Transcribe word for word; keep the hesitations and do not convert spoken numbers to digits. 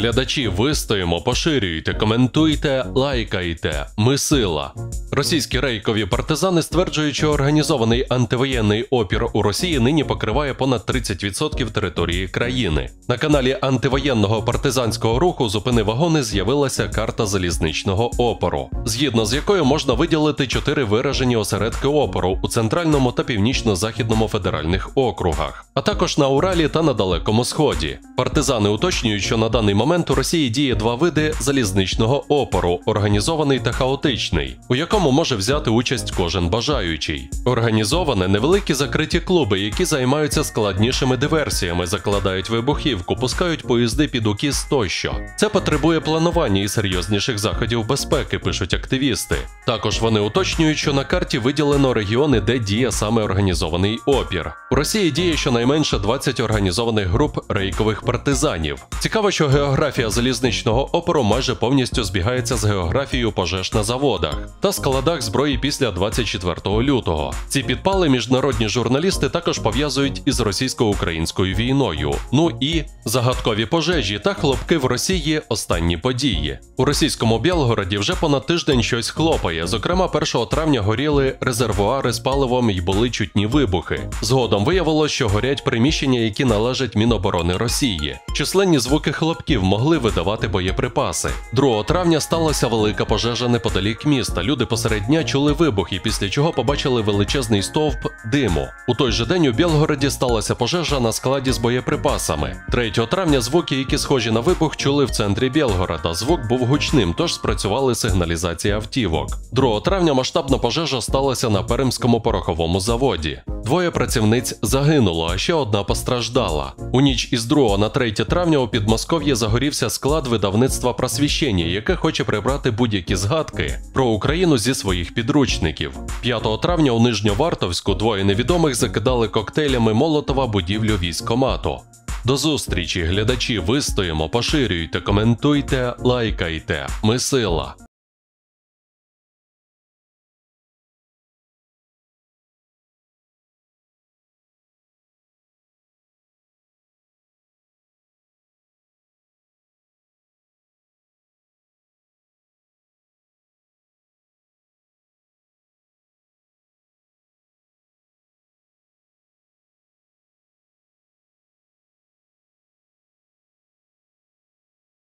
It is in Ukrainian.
Глядачі, вистоїмо, поширюйте, коментуйте, лайкайте. Ми сила. Російські рейкові партизани стверджують, що організований антивоєнний опір у Росії нині покриває понад тридцять відсотків території країни. На каналі антивоєнного партизанського руху «Зупини вагони» з'явилася карта залізничного опору, згідно з якою можна виділити чотири виражені осередки опору у центральному та північно-західному федеральних округах, а також на Уралі та на Далекому Сході. Партизани уточнюють, що на даний момент у Росії діє два види залізничного опору – організований та хаотичний, у якому може взяти участь кожен бажаючий. Організоване – невеликі закриті клуби, які займаються складнішими диверсіями, закладають вибухівку, пускають поїзди під укіс тощо. Це потребує планування і серйозніших заходів безпеки, пишуть активісти. Також вони уточнюють, що на карті виділено регіони, де діє саме організований опір. У Росії діє щонайменше двадцять організованих груп рейкових партизанів. Цікаво, що географія залізничного опору майже повністю збігається з географією пожеж на заводах та складах зброї після двадцять четвертого лютого. Ці підпали міжнародні журналісти також пов'язують із російсько-українською війною. Ну і загадкові пожежі та хлопки в Росії – останні події. У російському Білгороді вже понад тиждень щось хлопає. Зокрема, першого травня горіли резервуари з паливом і були чутні вибухи. Згодом виявилось, що горять приміщення, які належать Міноборони Росії. Численні звуки хлопків могли видавати боєприпаси. другого травня сталася велика пожежа неподалік міста. Люди посеред дня чули вибухи, після чого побачили величезний стовп диму. У той же день у Білгороді сталася пожежа на складі з боєприпасами. третього травня звуки, які схожі на вибух, чули в центрі Білгорода. Звук був гучним, тож спрацювали сигналізації автівок. другого травня масштабна пожежа сталася на Пермському пороховому заводі. Двоє працівниць загинуло, а ще одна постраждала. У ніч із другого на третє травня у Підмосков'ї загорівся склад видавництва «Просвіщення», яке хоче прибрати будь-які згадки про Україну зі своїх підручників. п'ятого травня у Нижньовартовську двоє невідомих закидали коктейлями Молотова будівлю військкомату. До зустрічі, глядачі, вистоїмо, поширюйте, коментуйте, лайкайте. Ми сила.